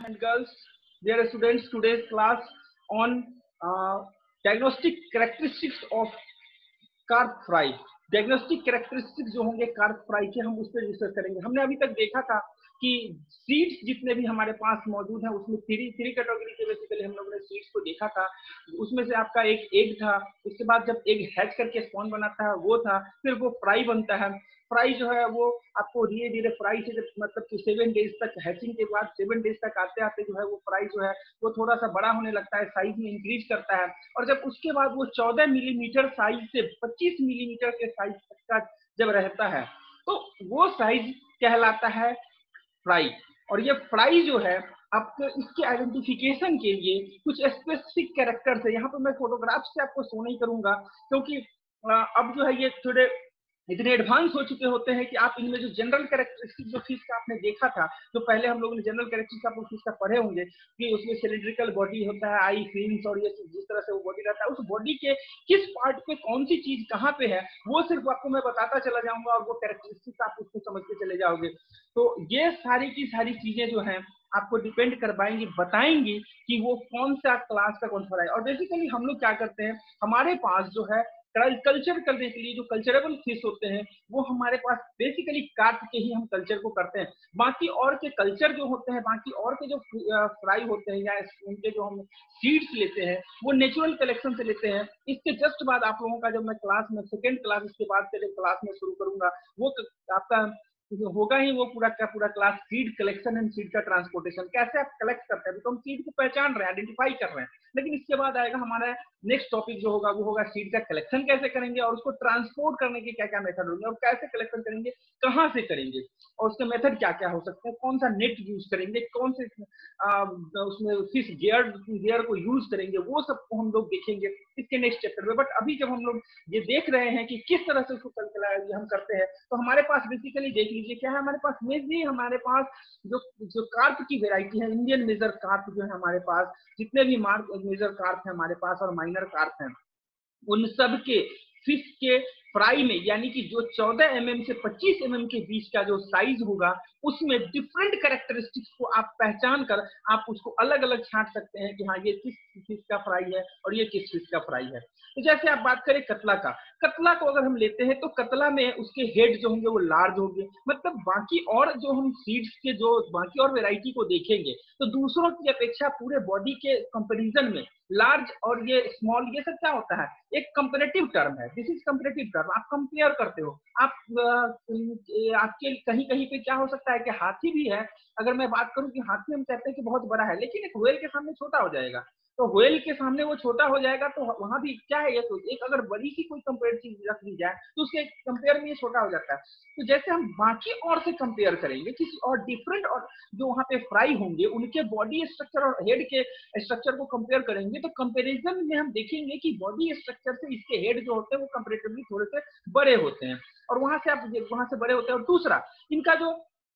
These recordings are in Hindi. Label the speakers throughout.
Speaker 1: and girls, dear students, today's class on diagnostic characteristics of carp fry. Diagnostic characteristics जो होंगे कार्प फ्राई के, हम उस पर रिसर्च करेंगे। हमने अभी तक देखा था कि सीड्स जितने भी हमारे पास मौजूद हैं उसमें थ्री कैटेगरी के बेसिकली हम लोगों ने सीड्स को देखा था। उसमें से आपका एक एग था, उसके बाद जब एग हैच करके स्पॉन बनाता है वो था, फिर वो फ्राई बनता है। फ्राई जो है वो आपको धीरे धीरे फ्राई से जब मतलब कि 7 डेज तक हैचिंग के बाद 7 डेज तक आते आते जो है वो फ्राई जो है वो थोड़ा सा बड़ा होने लगता है, साइज में इंक्रीज करता है। और जब उसके बाद वो 14 मिलीमीटर साइज से 25 मिलीमीटर के साइज तक का जब रहता है तो वो साइज कहलाता है फ्राई। और ये फ्राई जो है आपको इसके आइडेंटिफिकेशन के लिए कुछ स्पेसिफिक कैरेक्टर्स है। यहाँ पे मैं फोटोग्राफ से आपको शो नहीं करूंगा क्योंकि अब जो है ये थोड़े इतने एडवांस हो चुके होते हैं कि आप इनमें जो जनरल कैरेक्टरिस्टिक जो फिश का आपने देखा था, जो पहले हम लोगों ने जनरल कैरेक्टरिस्टिक आप फिश का पढ़े होंगे कि उसमें सिलिंड्रिकल बॉडी होता है, आई फिन्स और ये जिस तरह से वो बॉडी रहता है, उस बॉडी के किस पार्ट पे कौन सी चीज कहाँ पे है वो सिर्फ आपको मैं बताता चला जाऊंगा और वो कैरेक्टरिस्टिक आप उसको समझते चले जाओगे। तो ये सारी की सारी चीजें जो है आपको डिपेंड करवाएंगी, बताएंगी कि वो कौन सा क्लास का कौन सा है। और बेसिकली हम लोग क्या करते हैं, हमारे पास जो है कल्चर करने के लिए जो कल्चरेबल फिश होते हैं वो हमारे पास बेसिकली कार्प के ही हम कल्चर को करते हैं। बाकी और के कल्चर जो होते हैं, बाकी और के जो फ्राई होते हैं या उनके जो हम सीड्स लेते हैं वो नेचुरल कलेक्शन से लेते हैं। इसके जस्ट बाद आप लोगों का जब मैं क्लास में सेकेंड क्लास इसके बाद से क्लास में शुरू करूंगा वो आपका होगा ही वो पूरा का पूरा class seed collection and seed का ट्रांसपोर्टेशन, कैसे आप कलेक्ट करते हैं। तो हम सीड को पहचान रहे हैं, आइडेंटिफाई कर रहे हैं, लेकिन इसके बाद आएगा हमारा नेक्स्ट टॉपिक जो होगा वो होगा सीड का कलेक्शन कैसे करेंगे और उसको ट्रांसपोर्ट करने के क्या क्या मेथड होंगे और कैसे कलेक्शन करेंगे, कहाँ से करेंगे और उसके मेथड क्या क्या हो सकते हैं, कौन सा नेट यूज करेंगे, कौन से उसमें फिश गियर को यूज करेंगे, वो सब हम लोग देखेंगे इसके नेक्स्ट चैप्टर में। बट अभी जब हम लोग ये देख रहे हैं कि किस तरह से उसको हम करते हैं तो हमारे पास बेसिकली देख लीजिए क्या है, हमारे पास मेनली हमारे पास जो जो कार्प की वेराइटी है, इंडियन मेजर कार्प जो है हमारे पास, जितने भी मेजर कार्प है हमारे पास और माइनर कार्प हैं, उन सब के फिश के फ्राई में यानी कि जो 14 mm से 25 mm के बीच का जो साइज होगा उसमें डिफरेंट कैरेक्टरिस्टिक्स को आप पहचान कर आप उसको अलग अलग छांट सकते हैं कि हाँ ये किस फिश का फ्राई है और ये किस फिश का फ्राई है। तो जैसे आप बात करें कतला का, कतला को अगर हम लेते हैं तो कतला में उसके हेड जो होंगे वो लार्ज होंगे, मतलब बाकी और जो हम सीड्स के जो बाकी और वेराइटी को देखेंगे तो दूसरों की अपेक्षा पूरे बॉडी के कंपेरिजन में लार्ज और ये स्मॉल ये सब क्या होता है, एक कंपेरेटिव टर्म है। दिस इज कंपेरेटिव टर्म, आप कंपेयर करते हो। आप आपके कहीं कहीं पे क्या हो सकता है कि हाथी भी है, अगर मैं बात करूं कि हाथी हम कहते हैं कि बहुत बड़ा है लेकिन एक व्हेल के सामने छोटा हो जाएगा, तो व्हेल के सामने वो छोटा हो जाएगा तो वहां भी क्या है, एक अगर बड़ी सी कोई कंपेयर चीज रख दी जाए तो उसके कंपेयर में ये छोटा हो जाता है। तो जैसे हम बाकी और से कंपेयर करेंगे किसी और डिफरेंट और जो वहां पे फ्राई होंगे उनके बॉडी स्ट्रक्चर और हेड के स्ट्रक्चर को कंपेयर करेंगे तो कंपेरिजन में हम देखेंगे कि बॉडी स्ट्रक्चर से इसके हेड जो होते हैं वो कंपेरेटिवली थोड़े से बड़े होते हैं और वहां से बड़े होते हैं। और दूसरा इनका जो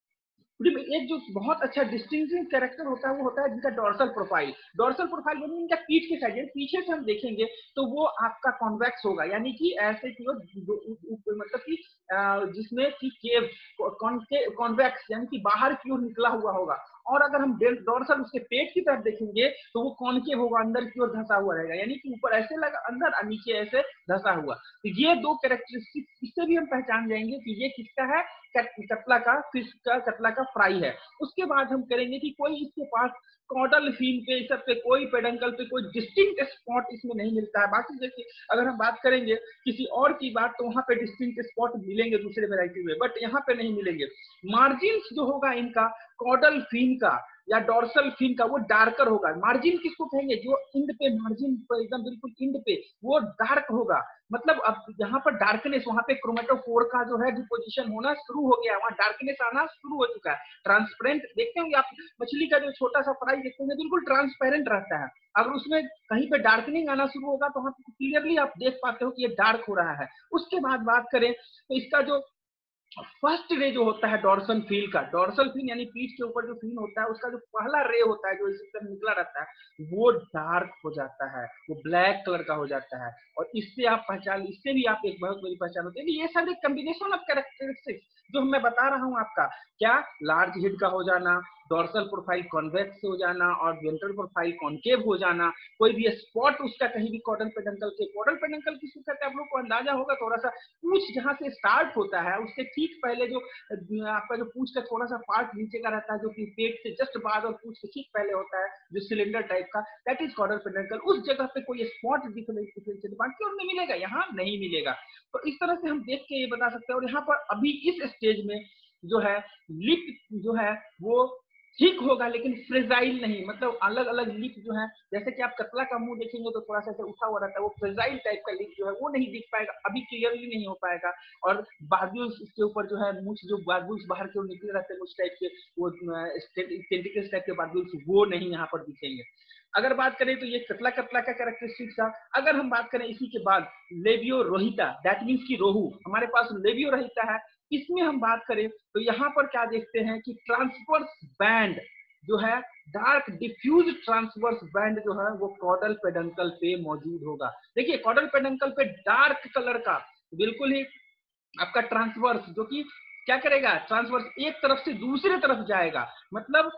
Speaker 1: एक जो बहुत अच्छा डिस्टिंक्टिव कैरेक्टर होता है वो होता है जिनका डोर्सल प्रोफाइल। डोर्सल प्रोफाइल यानी इनका पीठ के साइड, पीछे से हम देखेंगे तो वो आपका कॉन्वेक्स होगा, यानी कि ऐसे की मतलब कि जिसमें कि केव कॉन्वेक्स यानी कि बाहर की ओर निकला हुआ होगा। और अगर हम डोर्सल उसके पेट की तरफ देखेंगे तो वो कॉनकेव होगा, अंदर की ओर धंसा हुआ रहेगा, यानी कि ऊपर ऐसे लगा अंदर और नीचे ऐसे धंसा हुआ। तो ये दो कैरेक्टरिस्टिक, इससे भी हम पहचान जाएंगे कि ये किसका है, कतला का फिश का कतला का फ्राई है। उसके बाद हम करेंगे कि कोई इसके पास कॉडल फिन पे सब पे कोई पेडंकल पे कोई डिस्टिंक्ट स्पॉट इसमें नहीं मिलता है। बाकी जैसे अगर हम बात करेंगे किसी और की बात तो वहां पे डिस्टिंक्ट स्पॉट मिलेंगे दूसरे वैरायटी में, बट यहाँ पे नहीं मिलेंगे। मार्जिन जो होगा इनका कॉडल फिन का या डोर्सल फिन का वो डार्कर होगा। मार्जिन किसको कहेंगे, जो इंड पे मार्जिन पर एकदम बिल्कुल इंड पे वो डार्क होगा, मतलब अब यहाँ पर डार्कनेस वहां पे क्रोमेटोफोर का जो है डिपोजिशन होना शुरू हो गया, वहां डार्कनेस आना शुरू हो चुका है। ट्रांसपेरेंट देखते होंगे आप मछली का जो छोटा सा फ्राई देखते होंगे बिल्कुल ट्रांसपेरेंट रहता है, अगर उसमें कहीं पे डार्कनिंग आना शुरू होगा तो वहां क्लियरली आप देख पाते हो कि ये डार्क हो रहा है। उसके बाद बात करें तो इसका जो फर्स्ट रे जो होता है डॉर्सल फिन का, डॉर्सल फिन यानी पीठ के ऊपर जो फिन होता है, उसका जो पहला रे होता है जो इस तरह निकला रहता है, वो डार्क हो जाता है, वो ब्लैक कलर का हो जाता है। और इससे आप पहचान, इससे भी आप एक बहुत बड़ी पहचान होती है। ये सब एक कॉम्बिनेशन ऑफ कैरेक्टरिस्टिक्स जो मैं बता रहा हूँ आपका, क्या लार्ज हेड का हो जाना, डॉर्सल प्रोफाइल कॉन्वेक्स हो जाना और वेंट्रल प्रोफाइल कॉन्केव हो जाना, कोई भी स्पॉट उसका कहीं भी कॉर्डल पेडंकल के, कॉर्डल पेडंकल किसको कहते हैं आप लोग को अंदाजा होगा थोड़ा सा, पूछ जहां से स्टार्ट होता है उससे ठीक पहले जो आपका जो पूछ का थोड़ा सा पार्ट नीचे का रहता है, जो कि पेट से जस्ट बाद और पूछ से ठीक पहले होता है, जो सिलेंडर टाइप का, दैट इज कॉर्डल पेडंकल। उस जगह पे कोई स्पॉट बाकी और नहीं मिलेगा, यहाँ नहीं मिलेगा। तो इस तरह से हम देख के ये बता सकते हैं। और यहाँ पर अभी इस स्टेज में जो है लिप जो है वो ठीक होगा, लेकिन फ्रेजाइल नहीं, मतलब अलग अलग लिप जो है, जैसे कि आप कतला का मुंह देखेंगे तो थोड़ा सा ऐसे उठा हुआ रहता है, वो फ्रेजाइल टाइप का लिप जो है वो नहीं दिख पाएगा, अभी क्लियरली नहीं हो पाएगा। और बार्ब्यूल्स इसके ऊपर जो है मुछ, जो बार्ब्यूल्स बाहर के निकले रहते हैं मुछ टाइप के, वो टेंटिकल्स टाइप के बार्ब्यूल्स, वो नहीं यहाँ पर दिखेंगे। अगर बात करें तो ये कतला कतला का कैरेक्टरिस्टिक्स था। अगर हम बात करें इसी के बाद लेबियो रोहिता, दैट मीन्स की रोहू, हमारे पास लेबियो रोहिता है, इसमें हम बात करें तो यहाँ पर क्या देखते हैं कि ट्रांसवर्स बैंड जो है, डार्क डिफ्यूज ट्रांसवर्स बैंड जो है वो कॉर्डल पेडंकल पे मौजूद होगा। देखिए कॉर्डल पेडंकल पे डार्क कलर का बिल्कुल ही आपका ट्रांसवर्स, जो कि क्या करेगा, ट्रांसवर्स एक तरफ से दूसरे तरफ जाएगा, मतलब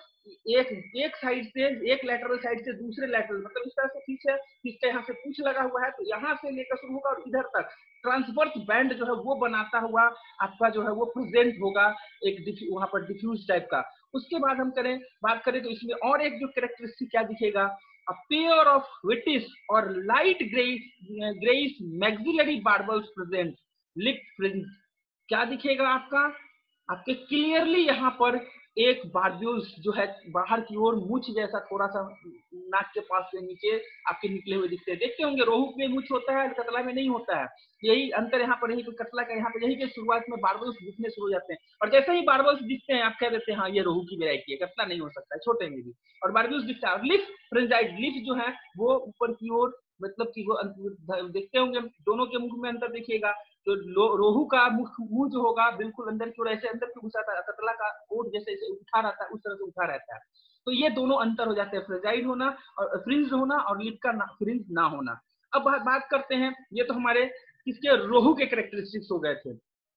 Speaker 1: एक साइड से, एक लैटरल साइड से दूसरे लैटरल, मतलब इस तरह से पीछे पीछे यहाँ से पूछ लगा हुआ है तो यहाँ से लेकर शुरू होगा और इधर तक ट्रांसवर्स बैंड जो है वो बनाता हुआ आपका जो है वो प्रेजेंट होगा एक वहां पर डिफ्यूज टाइप का। उसके बाद हम बात करें तो इसमें और एक जो कैरेक्टरिस्टिक क्या दिखेगा, a pair of whitish or light grayish maxillary barbels present, lip fringe क्या दिखेगा आपका, आपके क्लियरली यहाँ पर एक बार्ब्यूल्स जो है बाहर की ओर मुछ जैसा थोड़ा सा नाक के पास से नीचे आपके निकले हुए दिखते हैं। देखते होंगे रोहू में मुछ होता है, कतला में नहीं होता है, यही अंतर यहाँ पर, यही पे कतला का यहाँ पे यही के शुरुआत में बार्बल्स दिखने शुरू हो जाते हैं, और जैसे ही बार्बल्स दिखते हैं आप कह देते हैं हाँ ये रोहू की वैरायटी है, कतला नहीं हो सकता है छोटे में भी, और बार्बल्स दिखता है। लिप फ्रेंजाइड, लिप जो है वो ऊपर की ओर, मतलब कि वो देखते होंगे दोनों के मुख में अंतर देखिएगा, तो रोहू का मुंह जो होगा बिल्कुल अंदर की ओर ऐसे अंदर की घुसाता है, कतला का ओठ जैसे उठा रहता है उस तरह से उठा रहता है। तो ये दोनों अंतर हो जाते हैं, फ्रेजाइल होना और फ्रिंज होना और लिप का फ्रिंज ना होना। अब बात करते हैं, ये तो हमारे किसके, रोहू के कैरेक्टरिस्टिक्स हो गए थे।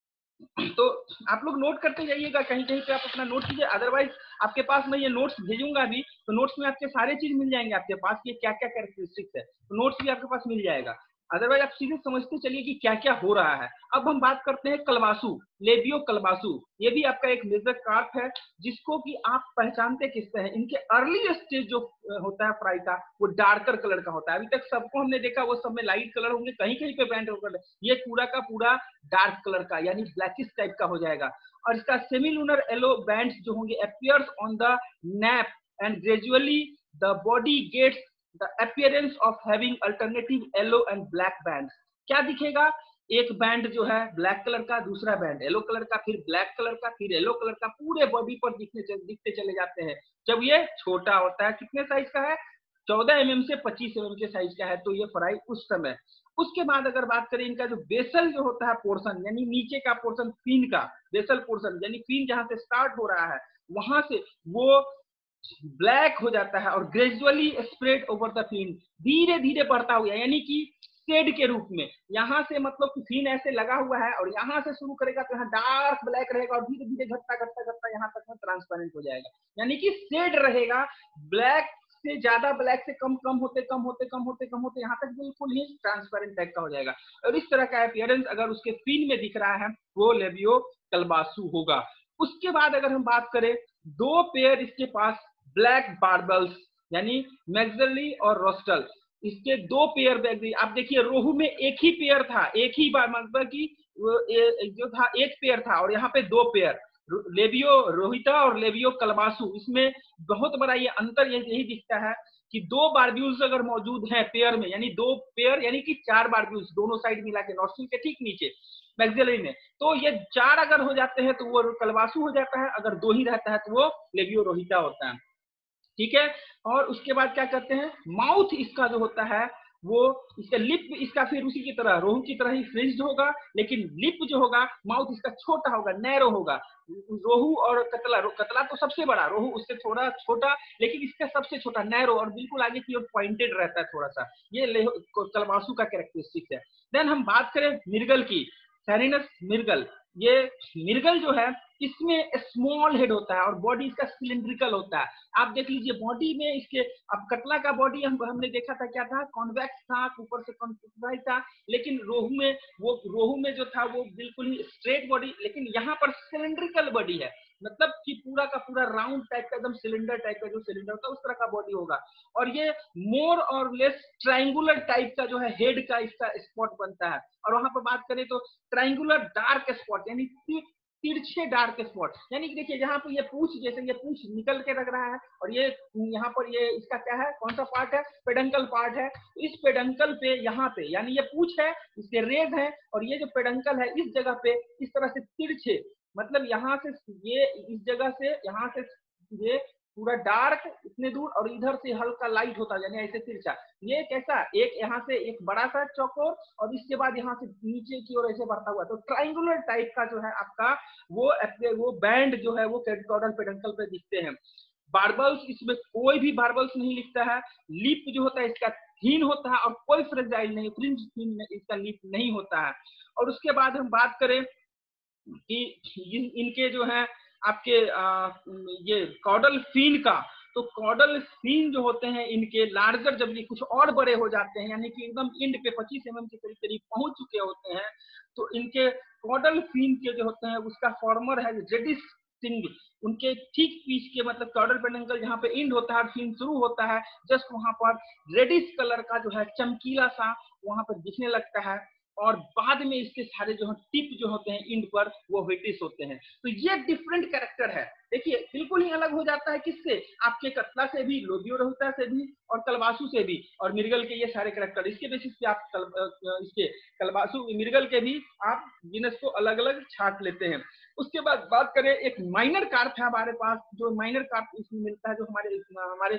Speaker 1: तो आप लोग नोट करते जाइएगा, कहीं कहीं पे आप अपना नोट कीजिए, अदरवाइज आपके पास मैं ये नोट्स भेजूंगा भी तो नोट्स में आपके सारे चीज मिल जाएंगे आपके पास, ये क्या क्या कैरेक्टरिस्टिक्स है, तो नोट्स भी आपके पास मिल जाएगा। अदरवाइज आप सीधे समझते चलिए कि क्या क्या हो रहा है। अब हम बात करते हैं कलवासु, लेबियो कलवासु, ये भी आपका एक मेजर कार्प है जिसको कि आप पहचानते किससे हैं, इनके अर्ली स्टेज जो होता है फ्राई का वो डार्कर कलर का होता है। अभी तक सबको हमने देखा वो सब में लाइट कलर होंगे, कहीं कहीं पे बैंड होकर, ये पूरा का पूरा डार्क कलर का यानी ब्लैकिश टाइप का हो जाएगा। और इसका सेमीलूनर येलो बैंड्स जो होंगे appears on the nape and gradually the body gets the appearance of having alternative yellow and black bands. क्या दिखेगा, एक बैंड जो है ब्लैक कलर का, दूसरा बैंड येलो कलर का, फिर ब्लैक कलर का, फिर येलो कलर का, पूरे बॉडी पर दिखते चले जाते हैं। जब ये छोटा होता है, कितने साइज का है, 14 mm से 25 mm के साइज का है, तो ये फ्राई उस समय। उसके बाद अगर बात करें इनका जो बेसल जो होता है पोर्शन, यानी नीचे का पोर्शन फिन का, बेसल पोर्शन यानी फिन जहां से स्टार्ट हो रहा है वहां से वो ब्लैक हो जाता है और gradually spread over the fin, धीरे धीरे बढ़ता हुआ, यानी कि शेड के रूप में, यहाँ से मतलब फिन ऐसे लगा हुआ है और यहाँ से शुरू करेगा तो यहाँ डार्क ब्लैक रहेगा और धीरे धीरे घटता घटता घटता यहाँ तक में ट्रांसपेरेंट हो जाएगा, यानी कि शेड रहेगा, ब्लैक से ज्यादा, ब्लैक से कम, कम होते कम होते कम होते कम होते यहाँ तक बिल्कुल ही ट्रांसपेरेंट टाइप का हो जाएगा। और इस तरह का अपीयरेंस अगर उसके फिन में दिख रहा है वो लेबियो कलबासु होगा। उसके बाद अगर हम बात करें, दो पेयर इसके पास ब्लैक बार्बल्स यानी मैक्सिलरी और रोस्टल, इसके दो पेयर बैग, आप देखिए रोहू में एक ही पेयर था, एक ही बार मतलब कि जो था एक पेयर था और यहाँ पे दो पेयर, लेबियो रोहिता और लेबियो कलबासु, इसमें बहुत बड़ा ये अंतर यही दिखता है कि दो बारब्यूल्स अगर मौजूद हैं पेयर में, यानी दो पेयर यानी कि चार बारब्यूल्स दोनों साइड मिला के नॉस्ट्रिल के ठीक नीचे मैक्सिलरी में, तो ये चार अगर हो जाते हैं तो वो कलबासु हो जाता है, अगर दो ही रहता है तो वो लेबियो रोहिता होता है। ठीक है, और उसके बाद क्या करते हैं, माउथ इसका जो होता है वो इसका लिप इसका फिर उसी की तरह रोहू की तरह ही फ्रिज्ड होगा, लेकिन लिप जो होगा माउथ इसका छोटा होगा, नैरो होगा। रोहू और कतला, कतला तो सबसे बड़ा, रोहू उससे थोड़ा छोटा, लेकिन इसका सबसे छोटा नैरो और बिल्कुल आगे की ओर पॉइंटेड रहता है थोड़ा सा। ये कलवासू का कैरेक्टरिस्टिक है। देन हम बात करें मिर्गल की, सैरिनस मिर्गल। ये मिर्गल जो है इसमें स्मॉल हेड होता है और बॉडी इसका सिलिंड्रिकल होता है। आप देख लीजिए बॉडी में इसके, अब कतला का बॉडी हमने देखा था क्या था, कॉन्वेक्स था, ऊपर से कॉन्वेक्स था, लेकिन रोहू में जो था वो बिल्कुल ही स्ट्रेट बॉडी, लेकिन यहाँ पर सिलिंड्रिकल बॉडी है, मतलब कि पूरा का पूरा राउंड टाइप का, एकदम सिलेंडर टाइप का, जो सिलेंडर होता है उस तरह का बॉडी होगा। और ये मोर और लेस ट्रायंगुलर टाइप का जो है हेड का इसका स्पॉट बनता है। और वहां पर बात करें तो ट्रायंगुलर डार्क स्पॉट, यानी तिरछे डार्क स्पॉट, यानी कि देखिए यहाँ पर ये पूछ, जैसे ये पूछ निकल के लग रहा है, और ये यहाँ पर ये इसका क्या है, कौन सा पार्ट है, पेडंकल पार्ट है। इस पेडंकल पे यहाँ पे, यानी ये पूछ है, इसके रेज है, और ये जो पेडंकल है इस जगह पे इस तरह से तिरछे, मतलब यहाँ से ये इस जगह से यहाँ से ये पूरा डार्क इतने दूर, और इधर से हल्का लाइट होता है, यानी ऐसे तिरछा। ये कैसा, एक यहाँ से एक बड़ा सा चौकोर, और इसके बाद यहाँ से नीचे की ओर ऐसे बढ़ता हुआ, तो ट्रायंगुलर टाइप का जो है आपका वो बैंड जो है वो कैडल पेडंकल पे दिखते हैं। बार्बल्स, इसमें कोई भी बार्बल्स नहीं लिखता है। लिप जो होता है इसका थीन होता है, और कोई फ्रेजाइल नहीं, फ्रिंज थीन इसका लिप नहीं होता है। और उसके बाद हम बात करें कि इनके जो है आपके ये कॉडल फिन का, तो कॉडल फिन जो होते हैं इनके लार्जर, जब ये कुछ और बड़े हो जाते हैं, यानी कि एकदम एंड पे 25 mm के करीब करीब पहुंच चुके होते हैं, तो इनके कॉडल फिन के जो होते हैं उसका फॉर्मर है रेडिश टिंग। उनके ठीक पीछे के, मतलब कॉडल पेडंकल जहाँ पे एंड होता है, फिन शुरू होता है, जस्ट वहां पर रेडिश कलर का जो है चमकीला सा वहां पर दिखने लगता है, और बाद में इसके सारे जो टिप जो होते हैं इंड पर वो व्हिटिश होते हैं। तो ये डिफरेंट कैरेक्टर है, देखिए बिल्कुल ही अलग हो जाता है किससे, आपके कतला से भी, लोबियोरोहिता से भी, और कलवासू से भी, और मिर्गल के ये सारे कैरेक्टर, इसके बेसिस पे आप इसके कलवासू मिर्गल के भी आप जीनस को अलग अलग छाट लेते हैं। उसके बाद बात करें, एक माइनर कार्प है हमारे पास, जो माइनर कार्प इसमें मिलता है, जो हमारे हमारे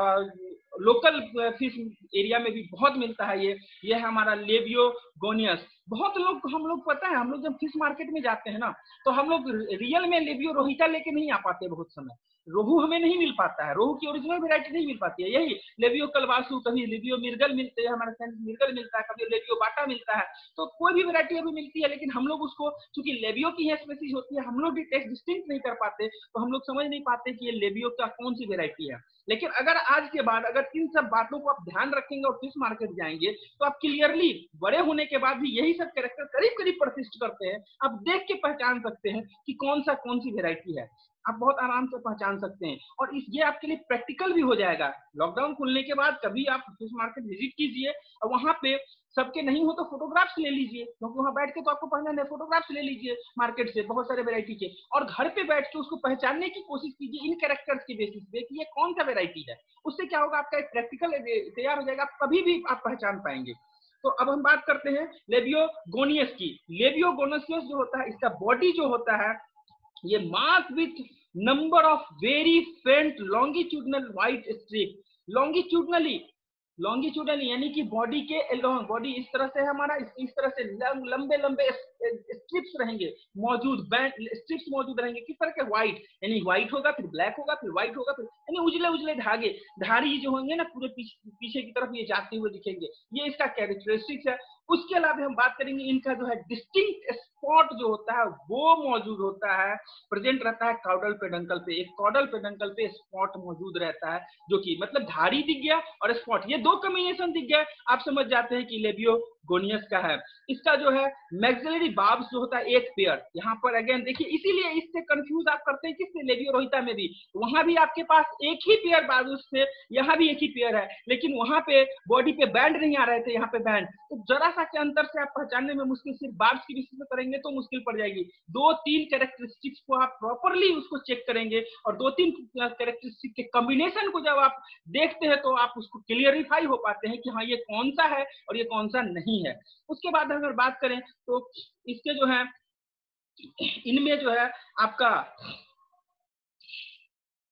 Speaker 1: लोकल फिश एरिया में भी बहुत मिलता है। ये है हमारा लेबियोगोनियस। बहुत लोग, हम लोग पता है, हम लोग जब फिश मार्केट में जाते हैं ना, तो हम लोग रियल में लेबियोरोहिता लेके नहीं आ पाते, बहुत समय रोहू हमें नहीं मिल पाता है, रोहू की ओरिजिनल वेरायटी नहीं मिल पाती है। यही लेबियो कलवासू, कभी लेबियो मिर्गल मिलते हैं, हमारे मिर्गल मिलता है, कभी लेबियो बाटा मिलता है, तो कोई भी वेरायटी अभी मिलती है, लेकिन हम लोग उसको, चूंकि लेबियो की है स्पेसीज होती है, हम लोग भी टेस्ट डिस्टिंक्ट नहीं कर पाते, तो हम लोग समझ नहीं पाते कि ये लेबियो का कौन सी वेरायटी है। लेकिन अगर आज के बाद अगर इन सब बातों को आप ध्यान रखेंगे और फिश मार्केट जाएंगे, तो आप क्लियरली बड़े होने के बाद भी यही सब कैरेक्टर करीब करीब परसिस्ट करते हैं, आप देख के पहचान सकते हैं कि कौन सी वेरायटी है, आप बहुत आराम से पहचान सकते हैं। और ये आपके लिए प्रैक्टिकल भी हो जाएगा। लॉकडाउन खुलने के बाद कभी आप फिश मार्केट विजिट कीजिए, और वहां पे सबके नहीं हो तो फोटोग्राफ्स ले लीजिए, क्योंकि वहां बैठ के तो आपको पहचान है, फोटोग्राफ्स ले लीजिए मार्केट से बहुत सारे वेरायटी के, और घर पे बैठ के उसको पहचानने की कोशिश कीजिए इन कैरेक्टर्स के बेसिस पे कि ये कौन सा वेरायटी है। उससे क्या होगा, आपका एक प्रैक्टिकल तैयार हो जाएगा, कभी भी आप पहचान पाएंगे। तो अब हम बात करते हैं लेबियोगोनियस की। लेबियोगोनियस जो होता है, इसका बॉडी जो होता है, ये mark with number of very faint longitudinal white strip. Longitudinally, longitudinally यानी कि बॉडी के अलोंग, बॉडी इस तरह से हमारा, इस तरह से लंबे लंबे स्ट्रिप्स रहेंगे मौजूद, बैंड स्ट्रिप्स मौजूद रहेंगे, किस तरह के, व्हाइट, यानी व्हाइट होगा, फिर ब्लैक होगा, फिर व्हाइट होगा, फिर यानी उजले उजले धागे, धारी जो होंगे ना पूरे पीछे की तरफ ये जाते हुए दिखेंगे, ये इसका कैरेक्टरिस्टिक्स है। उसके अलावा हम बात करेंगे, इनका जो है डिस्टिंक्ट स्पॉट जो होता है वो मौजूद होता है, प्रेजेंट रहता है कॉडल पेडंकल पे। एक कॉडल पेडंकल पे स्पॉट मौजूद रहता है, जो कि मतलब धारी दिख गया और स्पॉट, ये दो कॉम्बिनेशन दिख गया, आप समझ जाते हैं कि लेबियोगोनियस का है। इसका जो है मैक्सिलरी बार्ब्स जो होता है एक पेयर, यहाँ पर अगेन देखिए, इसीलिए इससे कंफ्यूज आप करते हैं किससे, लेबियोरोहिता में भी, वहां भी आपके पास एक ही पेयर बार्ब्स थे, यहाँ भी एक ही पेयर है, लेकिन वहां पे बॉडी पे बैंड नहीं आ रहे थे, यहाँ पे बैंड, तो जरा सा के अंतर से आप पहचानने में मुश्किल, सिर्फ बार्ब्स की बेसिस पे करेंगे तो मुश्किल पड़ जाएगी। दो तीन कैरेक्टरिस्टिक्स को आप प्रॉपरली उसको चेक करेंगे, और दो तीन कैरेक्टरिस्टिक के कॉम्बिनेशन को जब आप देखते हैं तो आप उसको क्लियरिफाई हो पाते हैं कि हाँ ये कौन सा है और ये कौन सा नहीं है। उसके बाद अगर बात करें तो इसके जो है, इनमें जो है आपका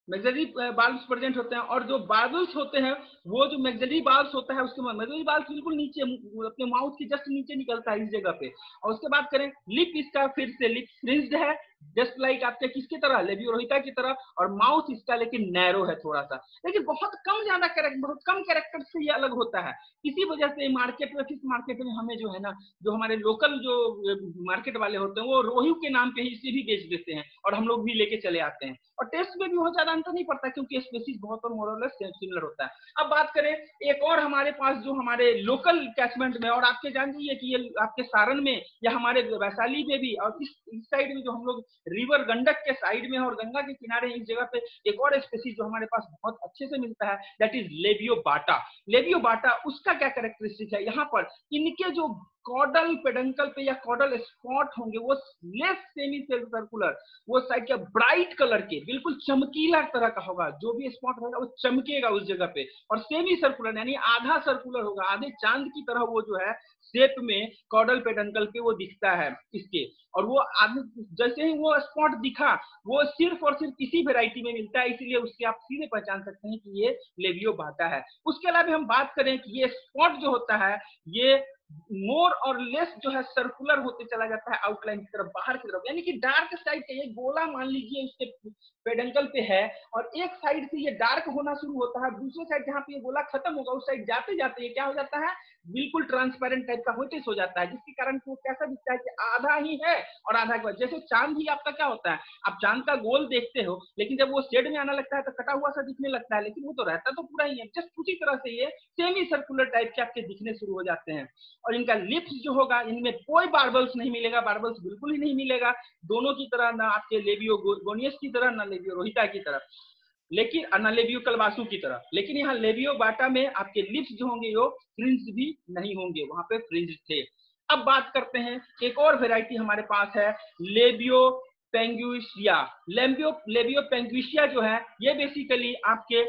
Speaker 1: मैक्सिलरी बाल्ब्स प्रेजेंट होते हैं, और जो बार्बल्स होते हैं वो जो मैक्सिलरी बाल्ब्स होता है उसके मैक्सिलरी बाल्ब्स बिल्कुल नीचे अपने माउथ के जस्ट नीचे निकलता है इस जगह पे। और उसके बाद करें लिप, इसका फिर से लिप फ्रिंज्ड है जस्ट लाइक आपके किसकी तरह, लेबियोरोहिता की तरह, और माउथ इसका लेकिन नैरो है थोड़ा सा, लेकिन बहुत कम ज्यादा बहुत कम कैरेक्टर से ये अलग होता है। इसी वजह से मार्केट में, फिश मार्केट में हमें जो है ना, जो हमारे लोकल जो मार्केट वाले होते हैं वो रोहू के नाम पे ही इसे भी बेच देते हैं और हम लोग भी लेके चले आते हैं, और टेस्ट में भी बहुत ज्यादा अंतर नहीं पड़ता क्योंकि स्पीसीज बहुत और मोरलेस सिमिलर होता है। अब बात करें एक और हमारे पास जो हमारे लोकल कैचमेंट में, और आपके जान जाइए कि ये आपके सारण में या हमारे वैशाली में भी, और इस साइड में जो हम लोग रिवर गंडक के साइड में और गंगा के किनारे इस जगह पे एक और स्पीसीज जो हमारे पास बहुत अच्छे से मिलता है, दैट इज लेबियोबाटा। लेबियोबाटा, उसका क्या कैरेक्टरिस्टिक है, यहाँ पर इनके जो कॉडल पेडंकल पे या कॉडल स्पॉट होंगे वो लेस सेमी सर्कुलर, वो साइड के ब्राइट कलर के बिल्कुल चमकीला तरह का होगा, जो भी स्पॉट रहेगा वो चमकेगा उस जगह पे, और सेमी सर्कुलर यानी आधा सर्कुलर होगा, आधे चांद की तरह वो जो है शेप में कॉडल पेडंकल पे वो दिखता है इसके। और वो जैसे ही वो स्पॉट दिखा, वो सिर्फ और सिर्फ इसी वेराइटी में मिलता है, इसीलिए उससे आप सीधे पहचान सकते हैं कि ये लेबियोबाटा है। उसके अलावा हम बात करें कि ये स्पॉट जो होता है ये मोर और लेस जो है सर्कुलर होते चला जाता है आउटलाइन की तरफ, बाहर की तरफ, यानी कि डार्क साइड का ये गोला मान लीजिए उसके पेडंकल पे है, और एक साइड से ये डार्क होना शुरू होता है, दूसरे साइड जहां पे ये गोला खत्म होगा उस साइड जाते जाते ये क्या हो जाता है, बिल्कुल ट्रांसपेरेंट टाइप का होते हो जाता है, जिसके कारण वो कैसा दिखता है कि आधा ही है और आधा के बाद, जैसे चांद ही आपका क्या होता है, आप चांद का गोल देखते हो लेकिन जब वो शेड में आना लगता है तो कटा हुआ सा दिखने लगता है, लेकिन वो तो रहता तो पूरा ही है, जस्ट उसी तरह से ये सेमी सर्कुलर टाइप के आपके दिखने शुरू हो जाते हैं। और इनका लिप्स जो होगा, इनमें कोई बार्बल्स नहीं मिलेगा, बार्बल्स बिल्कुल ही नहीं मिलेगा, दोनों की तरह, ना आपके लेबियोगोनियस की तरह ना लेबियोरोहिता की तरह, लेकिन ना लेबियो कलवासू की तरह, लेकिन यहाँ लेबियोबाटा में आपके लिप्स जो होंगे वो फ्रिंज भी नहीं होंगे, वहां पे फ्रिंज थे। अब बात करते हैं एक और वेराइटी हमारे पास है लेबियो पेंगुइशिया। लेबियो पेंगुइशिया जो है ये बेसिकली आपके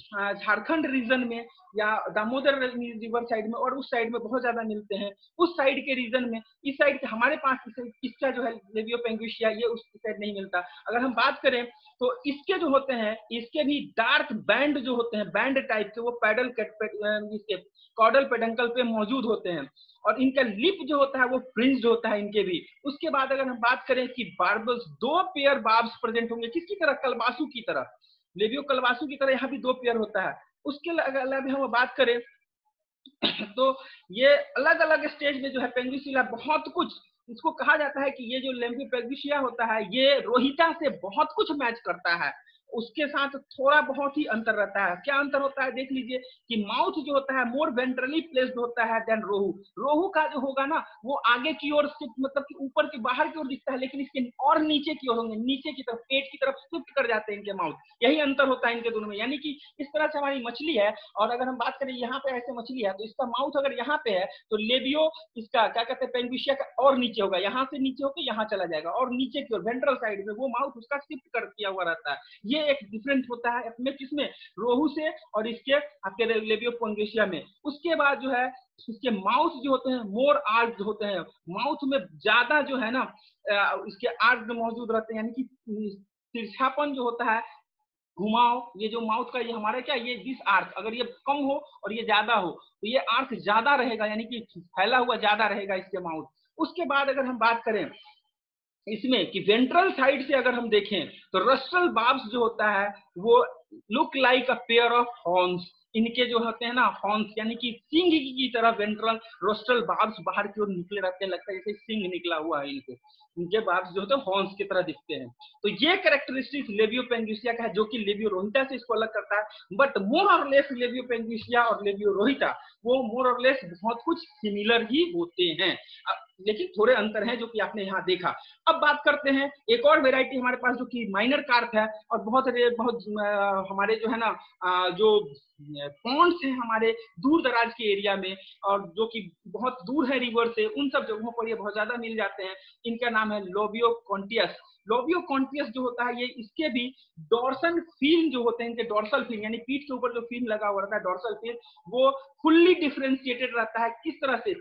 Speaker 1: झारखंड रीजन में या दामोदर रिवर साइड में और उस साइड में बहुत ज्यादा मिलते हैं, उस साइड के रीजन में, इस साइड के हमारे पास इसका जो है लेबियो पेंगुइशिया ये उस साइड नहीं मिलता। अगर हम बात करें तो इसके जो होते हैं, इसके भी डार्क बैंड जो होते हैं, बैंड टाइप के, वो पैडल इसके कॉडल पेडंकल पे मौजूद होते हैं, और इनका लिप जो होता है वो फ्रिंज्ड होता है इनके भी। उसके बाद अगर हम बात करें कि बार्बल्स, दो पेयर बार्ब्स प्रेजेंट होंगे, किसकी तरह, कलबासू की तरह, लेबियो कलबासू की तरह यहाँ भी दो पेयर होता है। उसके अलावा हम बात करें तो ये अलग अलग स्टेज में जो है पेंगुइशिया बहुत कुछ, इसको कहा जाता है कि ये जो लेम्बी पेंगुइशिया होता है ये रोहिता से बहुत कुछ मैच करता है, उसके साथ थोड़ा बहुत ही अंतर रहता है। क्या अंतर होता है देख लीजिए कि माउथ जो होता है मोर वेंट्रली प्लेस्ड होता है देन रोहू। रोहू का जो होगा ना वो आगे की ओर से, मतलब कि ऊपर के बाहर की ओर दिखता है, लेकिन इसके और नीचे की ओर होंगे, नीचे की तरफ, पेट की तरफ शिफ्ट कर जाते हैं इनके माउथ, यही अंतर होता है इनके दोनों में। यानी कि इस तरह से हमारी मछली है, और अगर हम बात करें यहाँ पे ऐसे मछली है तो इसका माउथ अगर यहाँ पे है तो लेबियो इसका क्या कहते हैं पेंगुइशिया का और नीचे होगा, यहाँ से नीचे होकर यहाँ चला जाएगा, और नीचे की ओर वेंट्रल साइड में वो माउथ उसका शिफ्ट कर किया हुआ रहता है। ये एक डिफरेंस होता है अपने किसमें, रोहू से और इसके आपके लेबियो पेंगुइशिया में। उसके बाद जो है इसके माउथ जो होते हैं मोर आर्क्ड होते हैं, माउथ में ज्यादा जो है ना इसके आर्क्ड मौजूद रहते हैं, यानी कि तिरछापन जो होता है, घुमाव, ये जो माउथ का ये हमारा क्या, ये दिस आर्क अगर ये कम हो और ये ज्यादा हो तो ये आर्क ज्यादा रहेगा, यानी कि फैला हुआ ज्यादा रहेगा इसके माउथ। उसके बाद अगर हम बात करें इसमें कि वेंट्रल साइड से अगर हम देखें तो रस्टल बार्ब्स जो होता है वो look like a pair of horns, इनके जो होते हैं ना हॉर्न्स यानी कि सिंग की तरह वेंट्रल रोस्टल बार्ब्स बाहर की ओर निकले रहते हैं, लगता है जैसे सिंग निकला हुआ है इनके, इनके बार्ब्स जो होते हैं हॉर्न्स की तरह दिखते हैं। तो ये कैरेक्टरिस्टिक्स लेबियो पेंगुइशिया का है जो कि लेबियो रोहिता से इसको अलग करता है। बट मोर और लेस लेबियो पेंगुइशिया और लेबियो रोहिता वो मोर और लेस बहुत कुछ सिमिलर ही होते हैं, लेकिन थोड़े अंतर हैं जो कि आपने यहाँ देखा। अब बात करते हैं एक और वेराइटी हमारे पास जो कि माइनर कार्प है, और बहुत हमारे जो है ना जो पॉन्ड्स हैं हमारे दूर दराज के एरिया में और जो कि बहुत दूर है रिवर से, उन सब जगहों पर ये बहुत ज्यादा मिल जाते हैं। इनका नाम है लोबियो कॉन्टियस। लोबियो कॉन्टियस जो होता है ये इसके भी डॉर्सल फिन जो होते हैं, इनके डॉर्सल फिन यानी पीठ के ऊपर जो फिन लगा हुआ रहता है डॉर्सल फिन, वो फुल्ली डिफरेंशिएटेड रहता है। किस तरह से,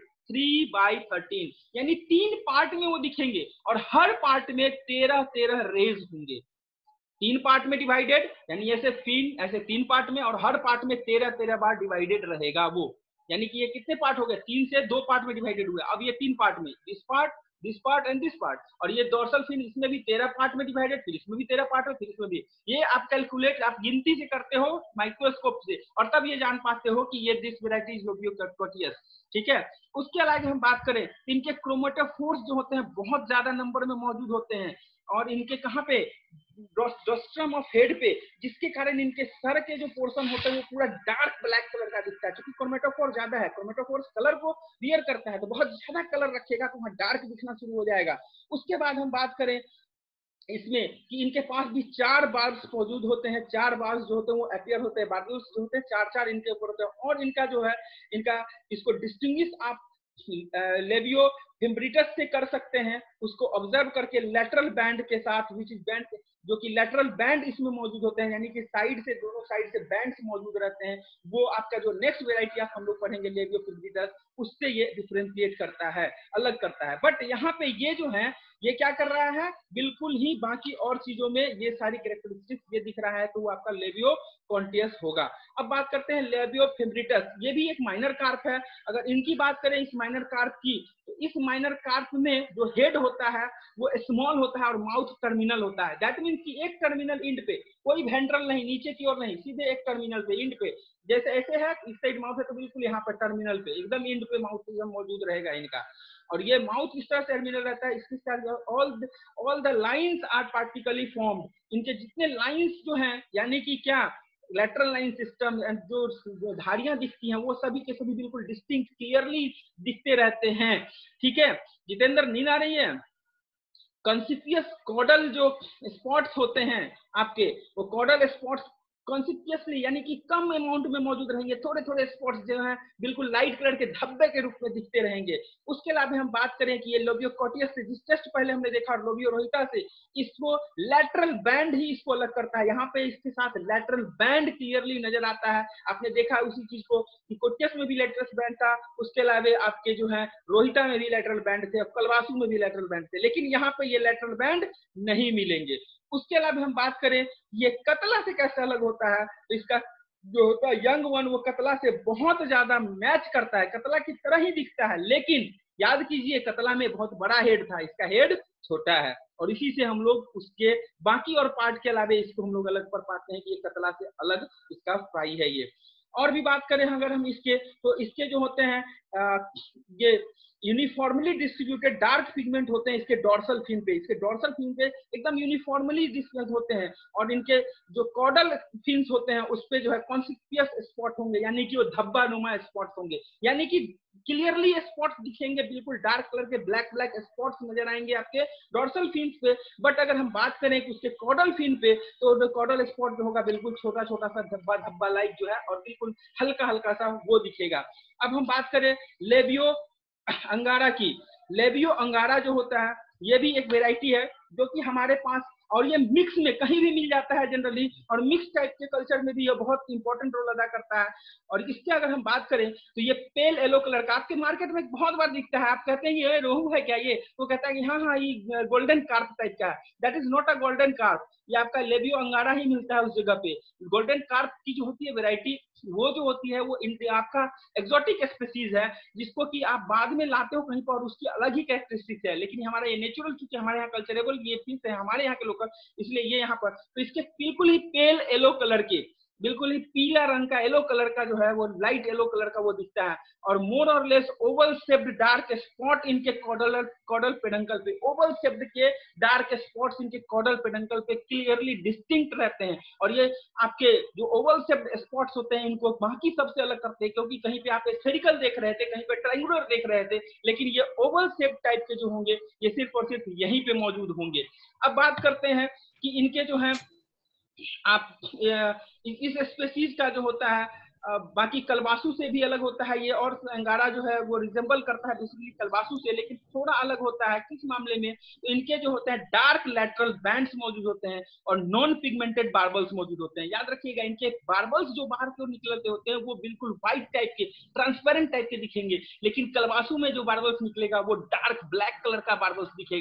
Speaker 1: 3/13 यानी 3 पार्ट में वो दिखेंगे और हर पार्ट में 13 रेज होंगे। 3 पार्ट में डिवाइडेड, यानी ऐसे फिन ऐसे 3 पार्ट में, और हर पार्ट में 13-13 बार डिवाइडेड रहेगा वो, यानी कि ये कितने पार्ट हो गए, 3 से 2 पार्ट में डिवाइडेड हुए। अब ये 3 पार्ट में, this part and this part, और ये डोर्सल फिन इसमें भी 13 पार्ट में डिवाइडेड, फिर इसमें भी 13 पार्ट है, फिर इसमें भी। ये आप कैलकुलेट, आप गिनती से करते हो माइक्रोस्कोप से, और तब ये जान पाते हो कि ये दिस वेराइटी इज लोबियोकोटियस। ठीक है। उसके अलावा हम बात करें, इनके क्रोमेटोफोर्स जो होते हैं बहुत ज्यादा नंबर में मौजूद होते हैं, और इनके कहाँ पे, रोस्ट्रम ऑफ हेड पे, जिसके कारण इनके सर के जो पोर्शन होते हैं वो पूरा डार्क ब्लैक कलर का दिखता है, क्योंकि क्रोमेटोफोर ज्यादा है। क्रोमेटोफोर कलर को वियर करता है, तो बहुत ज्यादा कलर रखेगा तो वहां डार्क दिखना शुरू हो जाएगा। उसके बाद हम बात करें इसमें कि इनके पास भी 4 बार्ब्स मौजूद होते हैं। 4 बार्ब्स जो होते हैं वो अपियर होते हैं, बार्ब्स जो होते हैं 4-4 इनके ऊपर होते हैं, और इनका जो है, इनका इसको डिस्टिंग्विश आप लेबियो फिम्ब्रिटस से कर सकते हैं, उसको ऑब्जर्व करके लेटरल बैंड के साथ, विच इज बैंड, जो कि लेटरल बैंड इसमें मौजूद होते हैं, यानी कि साइड से, दोनों साइड से बैंड्स मौजूद रहते हैं। वो आपका जो नेक्स्ट वेराइटी आप हम लोग पढ़ेंगे लेबियो फिम्ब्रिटस, उससे ये डिफरेंशिएट करता है, अलग करता है। बट यहाँ पे ये जो है, ये क्या कर रहा है, बिल्कुल ही बाकी और चीजों में ये सारी कैरेक्टरिस्टिक्स ये दिख रहा है, तो वो आपका लेबियो कॉन्टियस होगा। अब बात करते हैं लेबियो फिम्ब्रिटस, ये भी एक माइनर कार्प है। अगर इनकी बात करें इस माइनर कार्प की, तो इस माइनर कार्प में जो हेड होता है वो स्मॉल होता है और माउथ टर्मिनल होता है। दैट मीन्स कि एक टर्मिनल इंड पे, कोई वेंट्रल नहीं, नीचे की ओर नहीं, सीधे एक टर्मिनल पे, इंड पे, जैसे ऐसे है इस साइड माउथ है तो बिल्कुल यहाँ पर टर्मिनल पे, एकदम इंड पे माउथ एकदम मौजूद रहेगा इनका। और ये माउथ इस तरह टर्मिनल रहता है, इसके साथ all the lines are particularly formed, इनके जितने लाइंस जो हैं, यानी कि क्या, लेटरल लाइन सिस्टम, जो धारियां दिखती हैं वो सभी के सभी बिल्कुल डिस्टिंक्ट क्लियरली दिखते रहते हैं। ठीक है। जितेंद्र, नींद आ रही है? कॉन्सिपियस कॉडल जो स्पॉट्स होते हैं आपके, वो कॉडल स्पॉट्स कॉन्सिपियसली, यानी कि कम अमाउंट में मौजूद रहेंगे, थोड़े थोड़े स्पॉट्स जो हैं बिल्कुल लाइट कलर के धब्बे के रूप में दिखते रहेंगे। उसके अलावा हम बात करें कि ये लोबियोकोटियस से, जिस टेस्ट पहले हमने देखा लोबियो रोहिता से, इसको लैटरल बैंड ही इसको अलग करता है। यहाँ पे इसके साथ लैटरल बैंड क्लियरली नजर आता है, आपने देखा उसी चीज को कि कोटियस में भी लैटरल बैंड था, उसके अलावा आपके जो है रोहिता में भी लैटरल बैंड थे, कलवासू में भी लैटरल बैंड थे, लेकिन यहाँ पे ये लैटरल बैंड नहीं मिलेंगे। उसके अलावा हम बात करें ये कतला से कैसे अलग होता है, तो इसका जो होता है यंग वन, वो कतला से बहुत ज्यादा मैच करता है, कतला की तरह ही दिखता है, लेकिन याद कीजिए कतला में बहुत बड़ा हेड था, इसका हेड छोटा है, और इसी से हम लोग उसके बाकी और पार्ट के अलावा इसको हम लोग अलग कर पाते हैं कि ये कतला से अलग इसका फ्राई है ये। और भी बात करें अगर हम इसके, तो इसके जो होते हैं ये यूनिफॉर्मली डिस्ट्रीब्यूटेड डार्क पिगमेंट होते हैं इसके डोर्सल फिन पे, इसके डोर्सल फिन पे एकदम यूनिफॉर्मली डिस्ट्रीब्यूट होते हैं, और इनके जो कॉडल फिन्स होते हैं उस पे जो है कॉन्सिपियस स्पॉट होंगे, यानी कि वो धब्बा नुमा स्पॉट्स होंगे, यानी कि क्लियरली स्पॉट्स दिखेंगे, बिल्कुल डार्क कलर के ब्लैक ब्लैक स्पॉट्स नजर आएंगे आपके डोर्सल फिन्स पे। बट अगर हम बात करें कि उसके कॉडल फिन पे, तो कॉडल स्पॉट जो होगा बिल्कुल छोटा छोटा सा धब्बा धब्बा लाइक जो है, और बिल्कुल हल्का हल्का सा वो दिखेगा। अब हम बात करें लेबियो अंगारा की, लेबियो अंगारा जो होता है ये भी एक वेराइटी है जो कि हमारे पास, और ये मिक्स में कहीं भी मिल जाता है जनरली, और मिक्स टाइप के कल्चर में भी ये बहुत इंपॉर्टेंट रोल अदा करता है। और इसके अगर हम बात करें तो ये पेल येलो कलर का आपके मार्केट में बहुत बार दिखता है, आप कहते हैं ये रोहू है क्या, ये तो कहता है कि हाँ हाँ ये गोल्डन कार्प टाइप का है, that is not a golden carp, ये आपका लेबियो अंगारा ही मिलता है उस जगह पे। गोल्डन कार्प की जो होती है वेराइटी, वो जो होती है वो आपका एक्सोटिक स्पीसीज है, जिसको कि आप बाद में लाते हो कहीं पर और उसकी अलग ही कैरेक्टरिस्टिक्स है, लेकिन हमारा ये नेचुरल, क्योंकि हमारे यहाँ कल्चरेबल ये फिश है हमारे यहाँ के लोकल, इसलिए ये यहाँ पर, तो इसके बिल्कुल ही पेल येलो कलर के, बिल्कुल ही पीला रंग का येलो कलर का जो है वो लाइट येलो कलर का वो दिखता है, और मोर और less oval shaped dark spot इनके कॉडल पेडंकल पे, ओवल शेप्ड के डार्क स्पॉट्स इनके कॉडल पेडंकल पे क्लियरली डिस्टिंक्ट रहते हैं। और ये आपके जो ओवल शेप्ड स्पॉट्स होते हैं इनको बाकी सबसे अलग करते हैं, क्योंकि कहीं पे आप स्फेरिकल देख रहे थे, कहीं पे ट्रायंगुलर देख रहे थे, लेकिन ये ओवल शेप टाइप के जो होंगे ये सिर्फ और सिर्फ यहीं पे मौजूद होंगे। अब बात करते हैं कि इनके जो है आप इस स्पेसीज का जो होता है बाकी कलबासू से भी अलग होता है ये, और अंगारा जो है वो रिजेंबल करता है बेसिकली कलबासू से, लेकिन थोड़ा अलग होता है किस मामले में, तो इनके जो होते हैं डार्क लैटरल बैंड्स मौजूद होते हैं और नॉन पिगमेंटेड बार्बल्स मौजूद होते हैं। याद रखिएगा इनके बार्बल्स जो बाहर की ओर निकलते होते हैं वो बिल्कुल व्हाइट टाइप के, ट्रांसपेरेंट टाइप के दिखेंगे, लेकिन कलबासू में जो बार्बल्स निकलेगा वो डार्क ब्लैक कलर का बार्बल्स दिखेगा।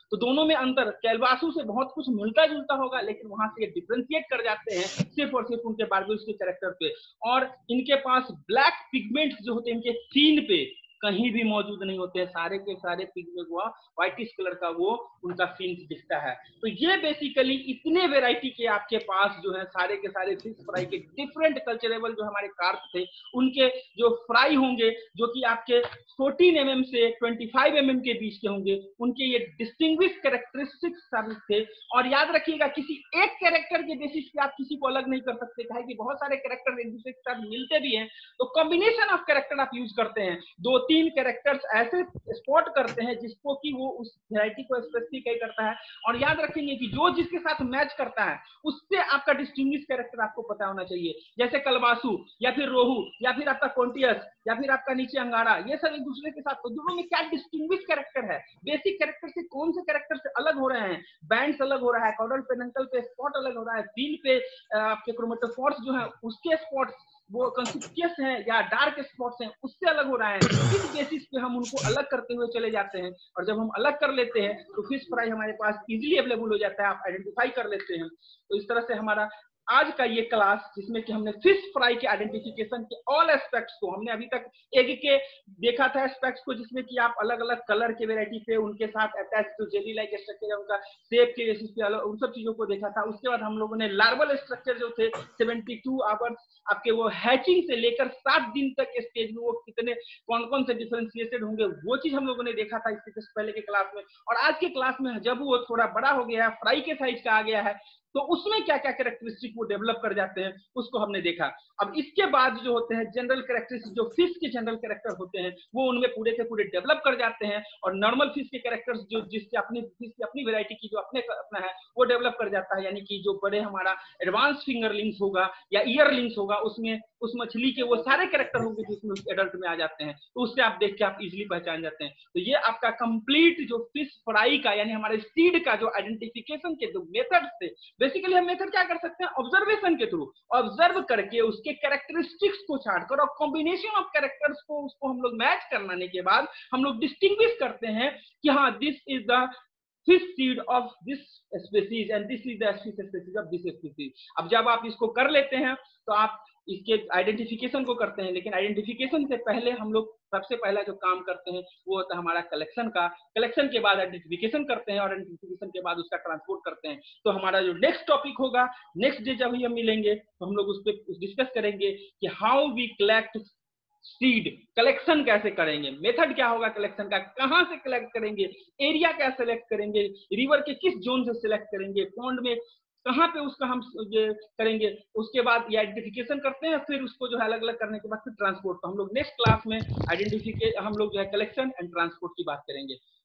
Speaker 1: तो दोनों में अंतर, कैलबासु से बहुत कुछ मिलता जुलता होगा, लेकिन वहां से ये डिफ्रेंशिएट कर जाते हैं सिर्फ और सिर्फ उनके बारबेल्स के कैरेक्टर पे। और इनके पास ब्लैक पिगमेंट्स जो होते हैं इनके सीन पे कहीं भी मौजूद नहीं होते हैं, सारे के सारे पिगमेंट हुआ व्हाइटिश कलर का वो उनका फिन्स दिखता है। तो ये बेसिकली इतने वेराइटी के आपके पास जो है सारे के सारे फिश फ्राई के डिफरेंट कल्चरेबल जो हमारे कार्प थे, उनके जो फ्राई होंगे जो कि आपके 14 mm से 25 mm के बीच के होंगे, उनके ये डिस्टिंग्विश कैरेक्टरिस्टिक्स साबित थे। और याद रखिएगा किसी एक कैरेक्टर के बेसिस पे आप किसी को अलग नहीं कर सकते, कहे कि बहुत सारे कैरेक्टर एक दूसरे के साथ मिलते भी हैं, तो कॉम्बिनेशन ऑफ कैरेक्टर आप यूज करते हैं, 2-3 कैरेक्टर्स ऐसे स्पॉट करते हैं जिसको कि वो उस वैरायटी को स्पेसिफिक करता है। और याद रखेंगे कि जो जिसके साथ मैच करता है उससे आपका डिस्टिंग्विश कैरेक्टर आपको पता होना चाहिए। जैसे कलबासु या फिर रोहू या फिर आपका कॉन्टियस या फिर आपका नीचे अंगारा, ये सब एक दूसरे के साथ, तो दोनों में क्या डिस्टिंग्विश कैरेक्टर है, बेसिक कैरेक्टर से कौन से कैरेक्टर से अलग हो रहे हैं, बैंड्स अलग हो रहा है, कॉर्डल पेनंकल पे स्पॉट अलग हो रहा है, फील पे आपके क्रोमेटोफोर्स जो है उसके स्पॉट्स वो कंस्पिकुअस हैं या डार्क स्पॉट्स हैं उससे अलग हो रहा है। इस बेसिस पे हम उनको अलग करते हुए चले जाते हैं, और जब हम अलग कर लेते हैं तो फिश फ्राई हमारे पास इजीली अवेलेबल हो जाता है, आप आइडेंटिफाई कर लेते हैं। तो इस तरह से हमारा आज का ये क्लास जिसमें कि हमने फिश फ्राई के आइडेंटिफिकेशन के ऑल एस्पेक्ट्स को, हमने अभी तक एग के देखा था एस्पेक्ट्स को, जिसमें कि आप अलग अलग कलर के वेराइटी पे उनके साथ अटैच जो जेली लाइक स्ट्रक्चर है उनका शेप के बेसिस पे उन सब चीजों को देखा था। उसके बाद हम लोगों ने लार्वल स्ट्रक्चर जो थे 72 आवर्स आपके वो हैचिंग से लेकर 7 दिन तक स्टेज में वो कितने कौन कौन से डिफरेंशिएटेड होंगे, वो चीज हम लोगों ने देखा था इससे पहले के क्लास में। और आज के क्लास में जब वो थोड़ा बड़ा हो गया है, फ्राई के साइज का आ गया है, तो उसमें क्या क्या कैरेक्टरिस्टिक वो डेवलप कर जाते हैं उसको हमने देखा। अब इसके बाद जो होते हैं जनरल कैरेक्टरिस्टिक, जो फिश के जनरल कैरेक्टर होते हैं वो उनमें पूरे के पूरे डेवलप कर जाते हैं, और नॉर्मल फिश के कैरेक्टर्स जो जिसके अपनी फिश की अपनी वेराइटी की जो अपना है वो डेवलप कर जाता है। यानी कि जो बड़े हमारा एडवांस फिंगर लिंक्स होगा या ईयर लिंक्स होगा, उसमें उस मछली के वो सारे कैरेक्टर होंगे जिसमें एडल्ट में आ जाते हैं, तो उससे आप देख के आप इजीली पहचान जाते हैं। तो ये आपका कंप्लीट जो फिश फ्राई का यानी हमारे सीड का जो आइडेंटिफिकेशन के जो मेथड्स थे, बेसिकली हम मेथड क्या कर सकते हैं, ऑब्जर्वेशन के थ्रू ऑब्जर्व करके उसके कैरेक्टरिस्टिक्स को छाट कर और कॉम्बिनेशन ऑफ कैरेक्टर्स को उसको हम लोग मैच करने के बाद हम लोग डिस्टिंग्विश करते हैं कि हाँ this is the fish seed of this species and this is the fish species of this species। अब जब आप इसको कर लेते हैं तो आप इसके आइडेंटिफिकेशन को करते हैं, लेकिन आइडेंटिफिकेशन से पहले हम लोग सबसे पहला जो काम करते हैं वो होता है हमारा कलेक्शन का। कलेक्शन के बाद आइडेंटिफिकेशन करते हैं और आइडेंटिफिकेशन के बाद उसका ट्रांसपोर्ट करते हैं। तो हमारा जो नेक्स्ट टॉपिक होगा, नेक्स्ट डे जब हम मिलेंगे तो हम लोग उस पर डिस्कस करेंगे कि how we collect seed, collection कैसे करेंगे, मेथड क्या होगा कलेक्शन का, कहां से कलेक्ट करेंगे, एरिया क्या सिलेक्ट करेंगे, रिवर के किस जोन से सिलेक्ट करेंगे, पॉन्ड में कहां पे उसका हम ये करेंगे, उसके बाद ये आइडेंटिफिकेशन करते हैं, फिर उसको जो है अलग अलग करने के बाद फिर ट्रांसपोर्ट। तो हम लोग नेक्स्ट क्लास में आइडेंटिफिकेशन हम लोग जो है कलेक्शन एंड ट्रांसपोर्ट की बात करेंगे।